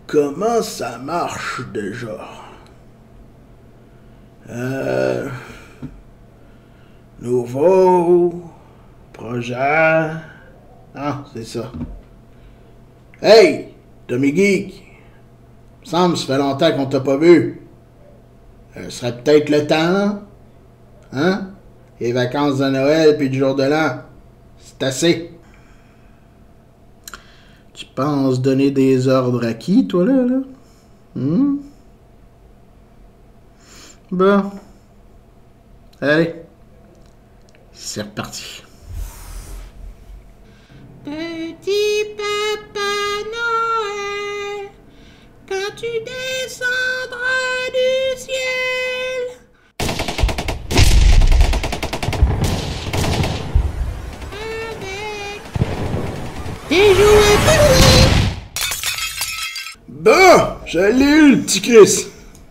Comment ça marche déjà? Nouveau projet. Ah, c'est ça. Hey, Tommy Geek. Il me semble, ça fait longtemps qu'on t'a pas vu. Ce serait peut-être le temps, hein? Les vacances de Noël puis du jour de l'an. C'est assez. Tu penses donner des ordres à qui, toi, là? Hum? Bon. Allez. C'est reparti. Petit Papa Noël, quand tu descendras du ciel, avec des jouets parlants. Bon, je l'ai eu, le petit Chris.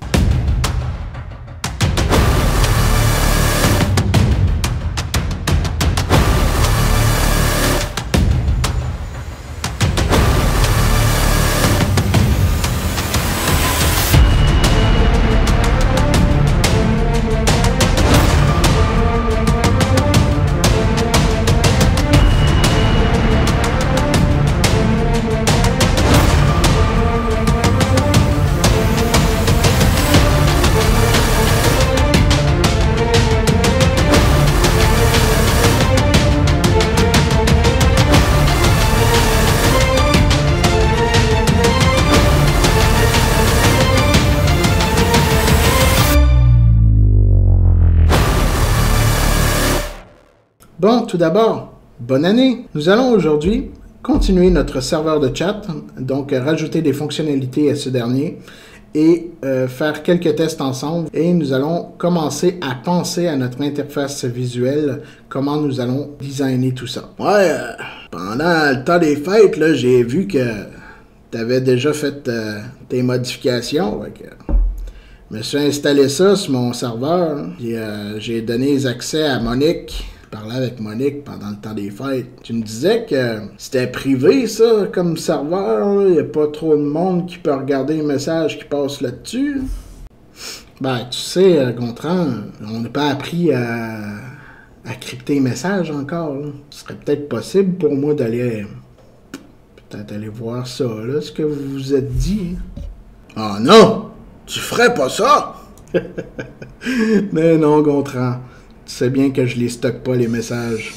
Bon, tout d'abord, bonne année! Nous allons aujourd'hui continuer notre serveur de chat, donc rajouter des fonctionnalités à ce dernier et faire quelques tests ensemble. Et nous allons commencer à penser à notre interface visuelle, comment nous allons designer tout ça. Ouais, pendant le temps des fêtes, là, j'ai vu que tu avais déjà fait tes modifications. Je me suis installé ça sur mon serveur. J'ai donné les accès à Monique. Je parlais avec Monique pendant le temps des fêtes. Tu me disais que c'était privé, ça, comme serveur. Il n'y a pas trop de monde qui peut regarder les messages qui passent là-dessus. Ben, tu sais, Gontran, on n'a pas appris à crypter les messages encore. Là. Ce serait peut-être possible pour moi d'aller... peut-être aller voir ça, là, ce que vous vous êtes dit. Oh non! Tu ferais pas ça? Mais non, Gontran. Tu sais bien que je les stocke pas, les messages.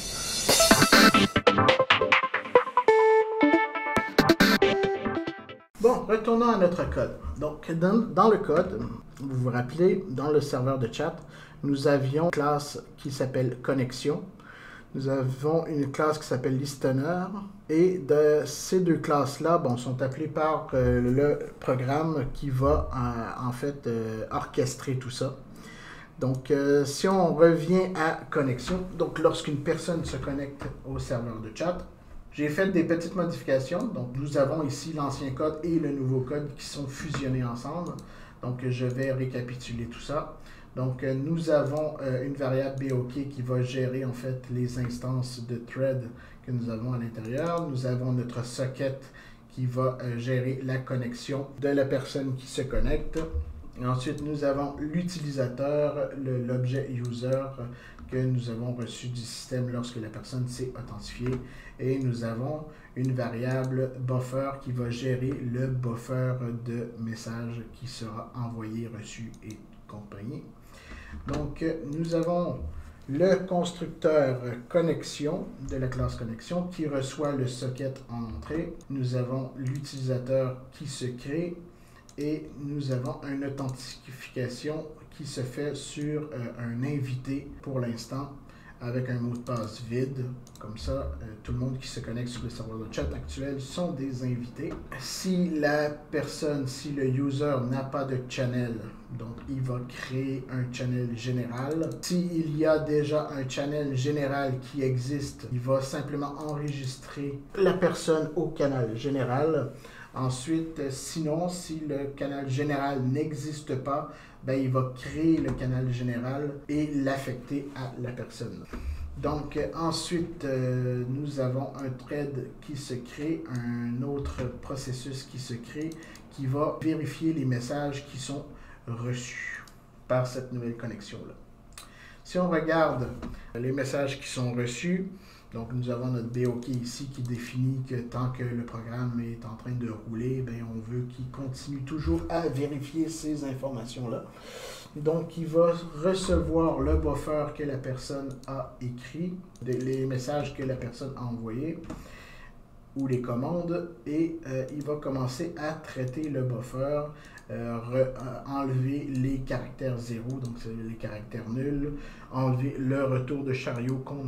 Bon, retournons à notre code. Donc, dans le code, vous vous rappelez, dans le serveur de chat, nous avions une classe qui s'appelle Connexion. Nous avons une classe qui s'appelle Listener. Et de ces deux classes-là, bon, sont appelées par le programme qui va en fait orchestrer tout ça. Donc, si on revient à connexion, donc lorsqu'une personne se connecte au serveur de chat, j'ai fait des petites modifications. Donc, nous avons ici l'ancien code et le nouveau code qui sont fusionnés ensemble. Donc, je vais récapituler tout ça. Donc, nous avons une variable BOK qui va gérer en fait les instances de thread que nous avons à l'intérieur. Nous avons notre socket qui va gérer la connexion de la personne qui se connecte. Ensuite, nous avons l'utilisateur, l'objet user que nous avons reçu du système lorsque la personne s'est authentifiée. Et nous avons une variable buffer qui va gérer le buffer de message qui sera envoyé, reçu et compagnie. Donc, nous avons le constructeur connexion de la classe connexion qui reçoit le socket en entrée. Nous avons l'utilisateur qui se crée. Et nous avons une authentification qui se fait sur un invité pour l'instant avec un mot de passe vide. Comme ça, tout le monde qui se connecte sur le serveur de chat actuel sont des invités. Si la personne, si le user n'a pas de channel, donc il va créer un channel général. S'il y a déjà un channel général qui existe, il va simplement enregistrer la personne au canal général. Ensuite, sinon, si le canal général n'existe pas, ben, il va créer le canal général et l'affecter à la personne. Donc ensuite, nous avons un thread qui se crée, un autre processus qui se crée, qui va vérifier les messages qui sont reçus par cette nouvelle connexion-là. Si on regarde les messages qui sont reçus, donc nous avons notre BOK ici qui définit que tant que le programme est en train de rouler, bien, on veut qu'il continue toujours à vérifier ces informations-là. Donc il va recevoir le buffer que la personne a écrit, les messages que la personne a envoyés ou les commandes, et il va commencer à traiter le buffer, enlever les caractères 0, donc c'est les caractères nuls, enlever le retour de chariot qu'on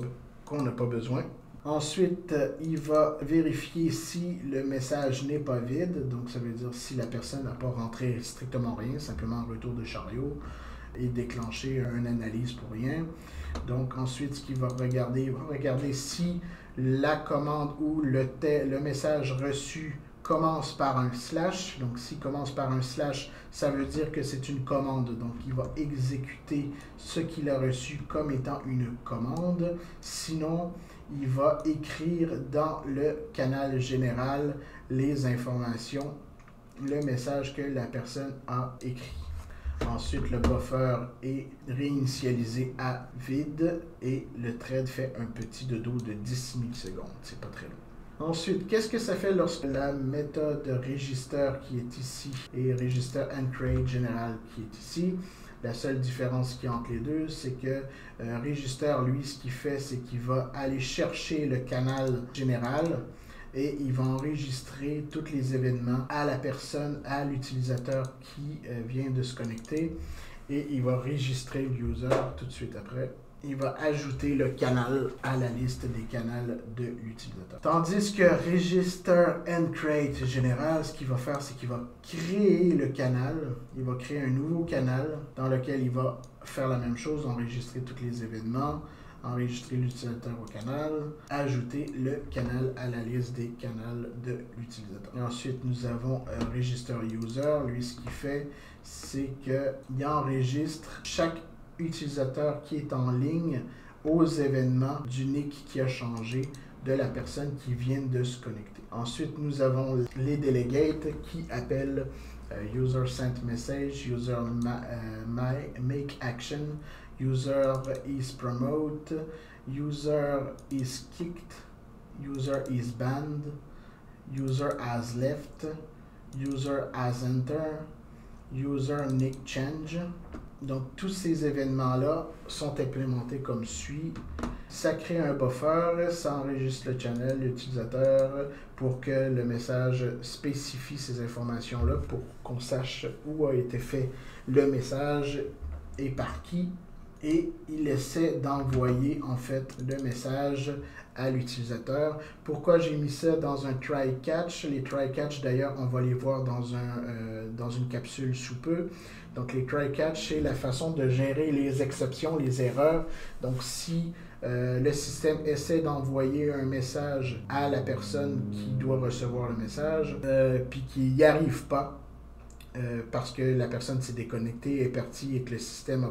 n'a pas besoin. Ensuite, il va vérifier si le message n'est pas vide, donc ça veut dire si la personne n'a pas rentré strictement rien, simplement un retour de chariot, et déclencher une analyse pour rien. Donc ensuite, ce qu'il va regarder, il va regarder si la commande ou le message reçu commence par un slash. Donc s'il commence par un slash, ça veut dire que c'est une commande. Donc il va exécuter ce qu'il a reçu comme étant une commande. Sinon, il va écrire dans le canal général les informations, le message que la personne a écrit. Ensuite, le buffer est réinitialisé à vide et le thread fait un petit dodo de 10 millisecondes. C'est pas très long. Ensuite, qu'est-ce que ça fait lorsque la méthode register qui est ici et register encreate général qui est ici? La seule différence qu'il y a entre les deux, c'est que register, lui, ce qu'il fait, c'est qu'il va aller chercher le canal général et il va enregistrer tous les événements à la personne, à l'utilisateur qui vient de se connecter, et il va enregistrer le user tout de suite après. Il va ajouter le canal à la liste des canaux de l'utilisateur. Tandis que Register and Create général, ce qu'il va faire, c'est qu'il va créer le canal. Il va créer un nouveau canal dans lequel il va faire la même chose, enregistrer tous les événements, enregistrer l'utilisateur au canal, ajouter le canal à la liste des canaux de l'utilisateur. Ensuite, nous avons Register User. Lui, ce qu'il fait, c'est qu'il enregistre chaque utilisateur qui est en ligne aux événements du nick qui a changé de la personne qui vient de se connecter. Ensuite, nous avons les delegates qui appellent user sent message, user make action, user is promote, user is kicked, user is banned, user has left, user has entered, user nick change. Donc, tous ces événements-là sont implémentés comme suit. Ça crée un buffer, ça enregistre le channel, l'utilisateur, pour que le message spécifie ces informations-là, pour qu'on sache où a été fait le message et par qui. Et il essaie d'envoyer, en fait, le message à l'utilisateur. Pourquoi j'ai mis ça dans un try-catch? Les try-catch, d'ailleurs, on va les voir dans une capsule sous peu. Donc, les try-catch, c'est la façon de gérer les exceptions, les erreurs. Donc, si le système essaie d'envoyer un message à la personne qui doit recevoir le message, puis qu'il n'y arrive pas, parce que la personne s'est déconnectée, est partie et que le système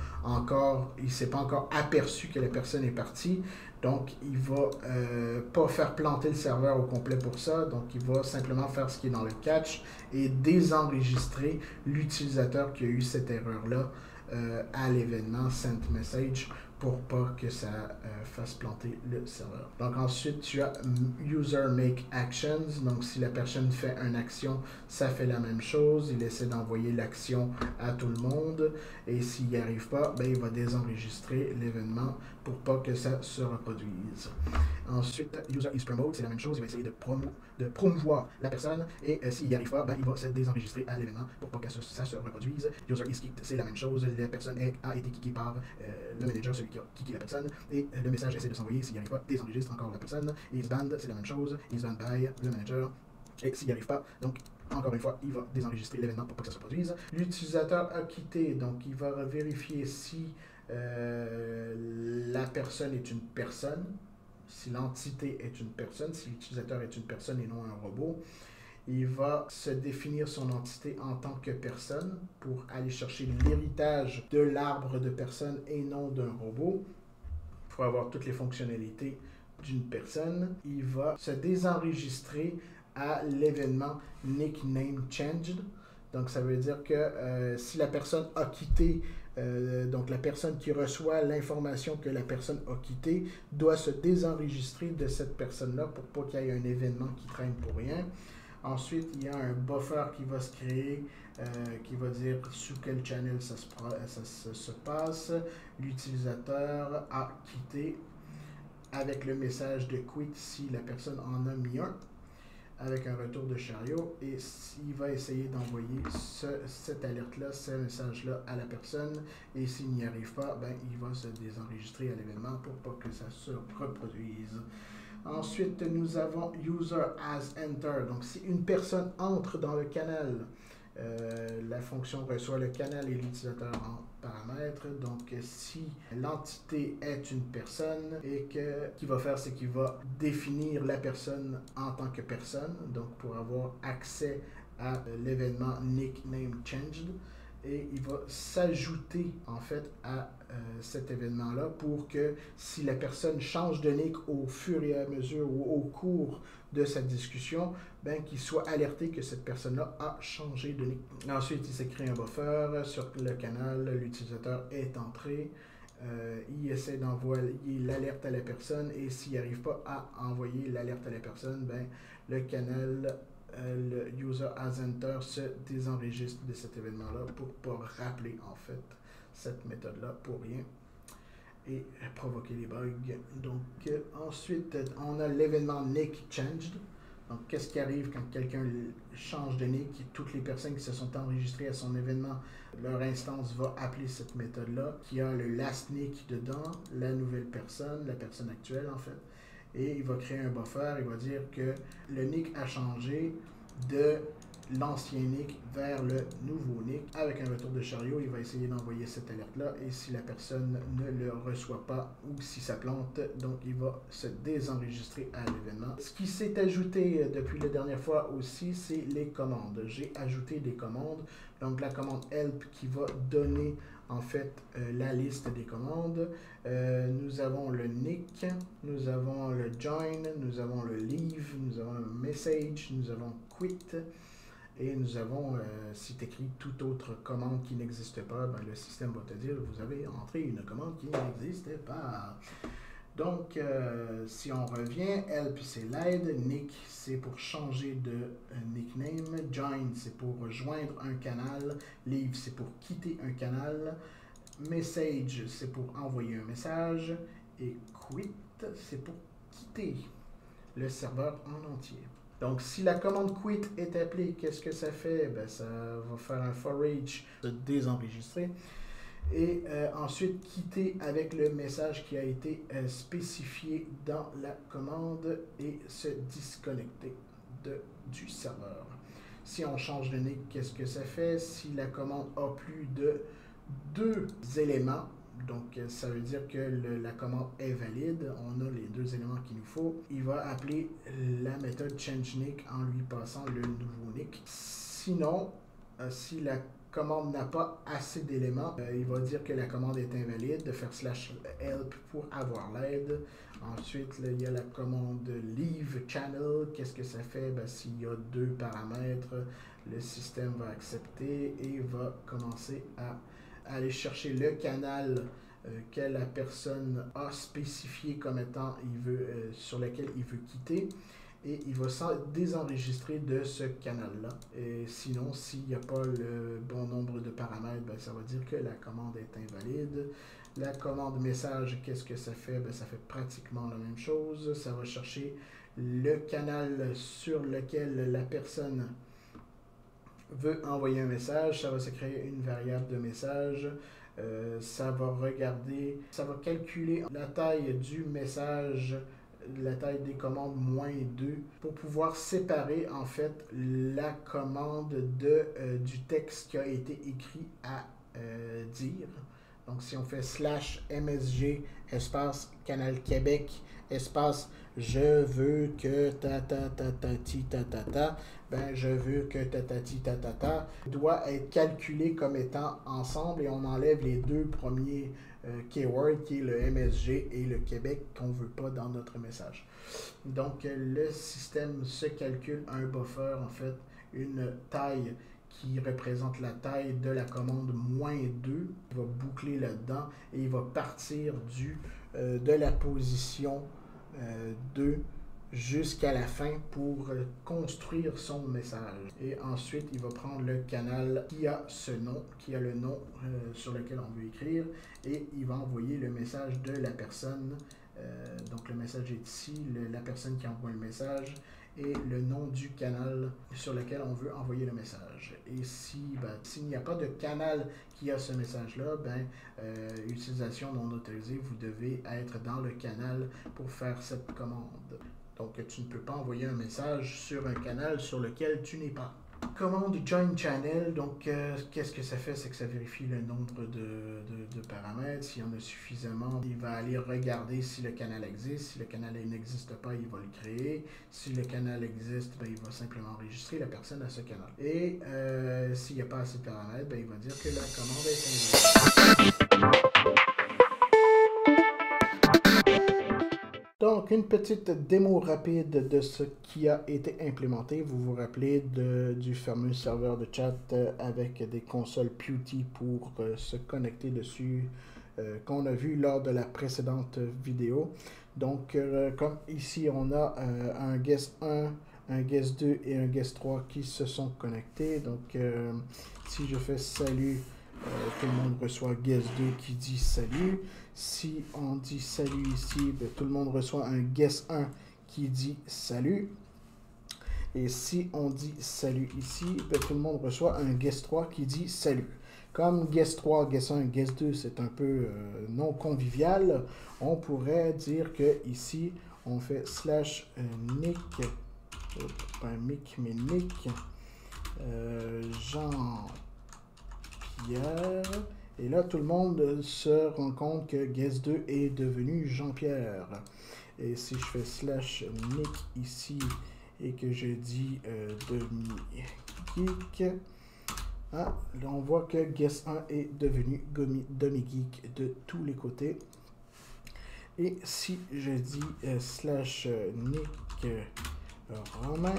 il s'est pas encore aperçu que la personne est partie. Donc, il va pas faire planter le serveur au complet pour ça. Donc, il va simplement faire ce qui est dans le catch et désenregistrer l'utilisateur qui a eu cette erreur-là à l'événement sent message pour pas que ça fasse planter le serveur. Donc ensuite, tu as user make actions. Donc si la personne fait une action, ça fait la même chose. Il essaie d'envoyer l'action à tout le monde. Et s'il n'y arrive pas, ben, il va désenregistrer l'événement pour pas que ça se reproduise. Ensuite, user is promote, c'est la même chose. Il va essayer de promouvoir la personne. Et s'il n'y arrive pas, ben, il va se désenregistrer à l'événement pour pas que ça se reproduise. User is kicked, c'est la même chose. La personne a été kickée par le manager, celui qui a kické la personne, et le message essaie de s'envoyer. S'il n'y arrive pas, désenregistre encore la personne. Is banned, c'est la même chose. Is banned by le manager. Et s'il n'y arrive pas, donc encore une fois, il va désenregistrer l'événement pour pas que ça se reproduise. L'utilisateur a quitté, donc il va vérifier si la personne est une personne, si l'entité est une personne, si l'utilisateur est une personne et non un robot. Il va se définir son entité en tant que personne pour aller chercher l'héritage de l'arbre de personne et non d'un robot. pour avoir toutes les fonctionnalités d'une personne. Il va se désenregistrer à l'événement nickname changed. Donc, ça veut dire que si la personne a quitté, donc la personne qui reçoit l'information que la personne a quitté doit se désenregistrer de cette personne-là pour pas qu'il y ait un événement qui traîne pour rien. Ensuite, il y a un buffer qui va se créer, qui va dire sous quel channel ça se passe. L'utilisateur a quitté avec le message de quit si la personne en a mis un, avec un retour de chariot, et il va essayer d'envoyer cette alerte-là, ce message-là à la personne, et s'il n'y arrive pas, ben, il va se désenregistrer à l'événement pour pas que ça se reproduise. Ensuite, nous avons User as Enter. Donc, si une personne entre dans le canal, la fonction reçoit le canal et l'utilisateur en paramètres. Donc, si l'entité est une personne et qu'il va faire, c'est qu'il va définir la personne en tant que personne. Donc, pour avoir accès à l'événement nickname changed. Et il va s'ajouter en fait à cet événement-là pour que si la personne change de nick au fur et à mesure ou au cours de cette discussion, ben, qu'il soit alerté que cette personne-là a changé de nick. Ensuite, il s'écrit un buffer sur le canal, l'utilisateur est entré. Il essaie d'envoyer l'alerte à la personne et s'il n'arrive pas à envoyer l'alerte à la personne, ben, le canal, le user as enter se désenregistre de cet événement-là pour ne pas rappeler en fait cette méthode-là pour rien et provoquer les bugs. Donc ensuite, on a l'événement nick changed. Donc qu'est-ce qui arrive quand quelqu'un change de nick? Toutes les personnes qui se sont enregistrées à son événement, leur instance va appeler cette méthode-là qui a le last nick dedans, la nouvelle personne, la personne actuelle en fait. Et il va créer un buffer, il va dire que le nick a changé de l'ancien nick vers le nouveau nick. Avec un retour de chariot, il va essayer d'envoyer cette alerte-là et si la personne ne le reçoit pas ou si ça plante, donc il va se désenregistrer à l'événement. Ce qui s'est ajouté depuis la dernière fois aussi, c'est les commandes. J'ai ajouté des commandes, donc la commande help qui va donner en fait la liste des commandes. Nous avons le nick, nous avons le join, nous avons le leave, nous avons le message, nous avons quit. Et nous avons, si tu écris toute autre commande qui n'existe pas, ben, le système va te dire vous avez entré une commande qui n'existait pas. Donc, si on revient, help c'est l'aide, nick c'est pour changer de nickname, join c'est pour rejoindre un canal, leave c'est pour quitter un canal, message c'est pour envoyer un message, et quit c'est pour quitter le serveur en entier. Donc, si la commande quit est appelée, qu'est-ce que ça fait? Ben, ça va faire un for each, se désenregistrer. Et ensuite, quitter avec le message qui a été spécifié dans la commande et se disconnecter du serveur. Si on change de nick, qu'est-ce que ça fait? Si la commande a plus de 2 éléments, donc ça veut dire que la commande est valide, on a les 2 éléments qu'il nous faut. Il va appeler la méthode changeNick en lui passant le nouveau nick. Sinon, si la commande n'a pas assez d'éléments, il va dire que la commande est invalide, de faire /help pour avoir l'aide. Ensuite, là, il y a la commande leave channel. Qu'est-ce que ça fait? Ben, s'il y a 2 paramètres, le système va accepter et va commencer à aller chercher le canal que la personne a spécifié comme étant sur lequel il veut quitter. Et il va désenregistrer de ce canal-là. Et sinon, s'il n'y a pas le bon nombre de paramètres, ben, ça va dire que la commande est invalide. La commande message, qu'est-ce que ça fait? Ben, ça fait pratiquement la même chose. Ça va chercher le canal sur lequel la personne veut envoyer un message. Ça va se créer une variable de message. Ça va regarder, ça va calculer la taille du message, la taille des commandes -2 pour pouvoir séparer en fait la commande du texte qui a été écrit à dire. Donc, si on fait slash MSG, espace Canal Québec, espace je veux que ben je veux que doit être calculé comme étant ensemble et on enlève les deux premiers keywords qui est le MSG et le Québec qu'on ne veut pas dans notre message. Donc, le système se calcule un buffer, en fait, une taille qui représente la taille de la commande -2. Il va boucler là-dedans et il va partir de la position 2 jusqu'à la fin pour construire son message. Et ensuite, il va prendre le canal qui a ce nom, qui a le nom sur lequel on veut écrire, et il va envoyer le message de la personne. Donc le message est ici, la personne qui envoie le message et le nom du canal sur lequel on veut envoyer le message. Et s'il n'y a pas de canal qui a ce message-là, utilisation non autorisée, vous devez être dans le canal pour faire cette commande. Donc tu ne peux pas envoyer un message sur un canal sur lequel tu n'es pas. Commande Join Channel, donc qu'est-ce que ça fait? C'est que ça vérifie le nombre de paramètres. S'il y en a suffisamment, il va aller regarder si le canal existe. Si le canal n'existe pas, il va le créer. Si le canal existe, il va simplement enregistrer la personne à ce canal. Et s'il n'y a pas assez de paramètres, il va dire que la commande est invalide. Donc, une petite démo rapide de ce qui a été implémenté. Vous vous rappelez du fameux serveur de chat avec des consoles PewDie pour se connecter dessus qu'on a vu lors de la précédente vidéo. Donc, comme ici, on a un guest 1, un guest 2 et un guest 3 qui se sont connectés. Donc, si je fais salut, tout le monde reçoit guest 2 qui dit salut. Si on dit salut ici, tout le monde reçoit un guest 1 qui dit salut. Et si on dit salut ici, tout le monde reçoit un guest 3 qui dit salut. Comme guest 3, guest 1, guest 2, c'est un peu non convivial, on pourrait dire que ici, on fait slash nick, pas mic, mais nick, Jean-Pierre. Et là, tout le monde se rend compte que guest 2 est devenu Jean-Pierre. Et si je fais slash nick ici et que je dis demi-geek, là, on voit que guest 1 est devenu demi-geek de tous les côtés. Et si je dis slash nick Romain,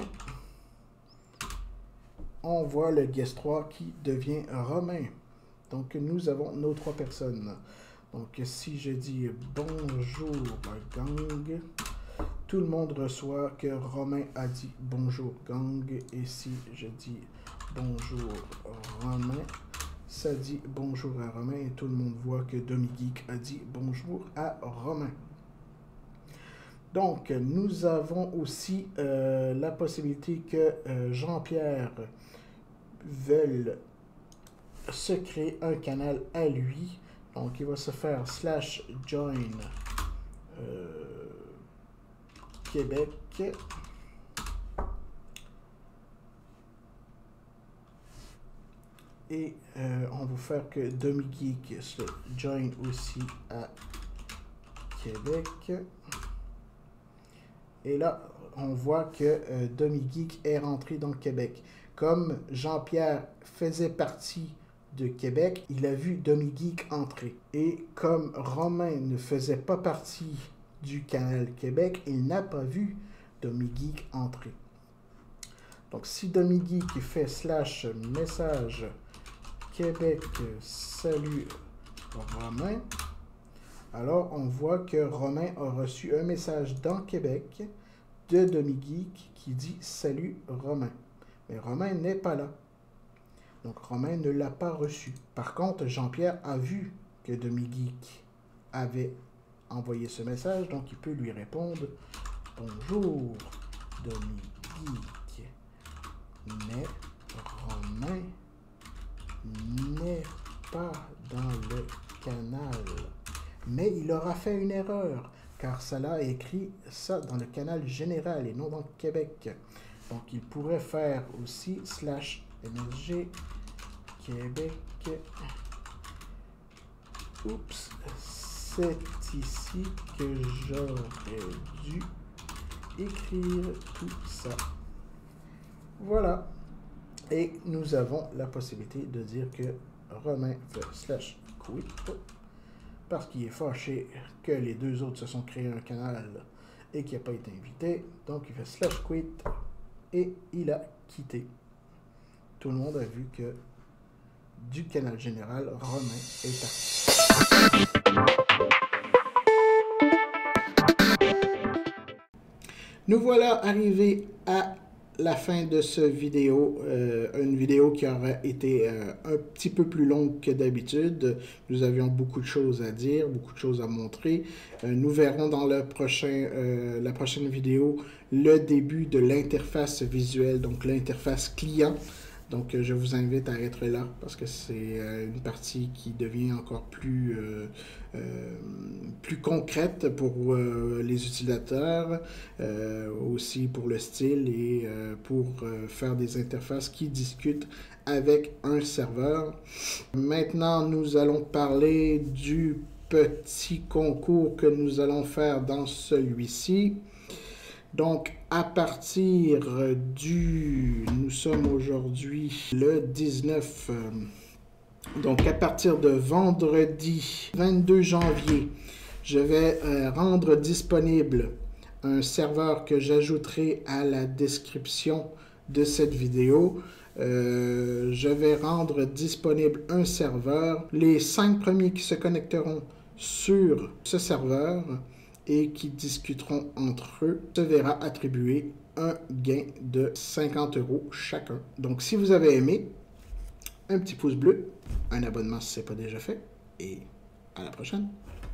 on voit le guest 3 qui devient Romain. Donc, nous avons nos trois personnes. Donc, si je dis bonjour gang, tout le monde reçoit que Romain a dit bonjour gang. Et si je dis bonjour Romain, ça dit bonjour à Romain. Et tout le monde voit que demi-geek a dit bonjour à Romain. Donc, nous avons aussi la possibilité que Jean-Pierre veuille se créer un canal à lui. Donc, il va se faire slash join Québec. Et on va faire que demi-geek se join aussi à Québec. Et là, on voit que demi-geek est rentré dans Québec. Comme Jean-Pierre faisait partie de Québec, il a vu demi-geek entrer. Et comme Romain ne faisait pas partie du canal Québec, il n'a pas vu demi-geek entrer. Donc, si demi-geek fait slash message Québec salut Romain, alors on voit que Romain a reçu un message dans Québec de demi-geek qui dit salut Romain. Mais Romain n'est pas là. Donc, Romain ne l'a pas reçu. Par contre, Jean-Pierre a vu que demi-geek avait envoyé ce message. Donc, il peut lui répondre « Bonjour, demi-geek. Mais Romain n'est pas dans le canal. » Mais il aura fait une erreur, car ça l'a écrit ça dans le canal général et non dans Québec. Donc, il pourrait faire aussi slash MSG Québec Oups, c'est ici que j'aurais dû écrire tout ça. Voilà. Et nous avons la possibilité de dire que Romain fait /quit parce qu'il est fâché que les deux autres se sont créés un canal et qu'il n'a pas été invité. Donc il fait /quit et il a quitté. Tout le monde a vu que du canal général, Romain est parti. Nous voilà arrivés à la fin de ce vidéo, une vidéo qui aurait été un petit peu plus longue que d'habitude. Nous avions beaucoup de choses à dire, beaucoup de choses à montrer. Nous verrons dans la prochaine vidéo le début de l'interface visuelle, donc l'interface client. Donc, je vous invite à être là parce que c'est une partie qui devient encore plus concrète pour les utilisateurs, aussi pour le style et pour faire des interfaces qui discutent avec un serveur. Maintenant, nous allons parler du petit concours que nous allons faire dans celui-ci. Donc, à partir nous sommes aujourd'hui le 19, donc à partir de vendredi 22 janvier, je vais rendre disponible un serveur que j'ajouterai à la description de cette vidéo. Je vais rendre disponible un serveur. Les 5 premiers qui se connecteront sur ce serveur et qui discuteront entre eux se verra attribuer un gain de 50 € chacun. Donc, si vous avez aimé, un petit pouce bleu, un abonnement si ce n'est pas déjà fait, et à la prochaine.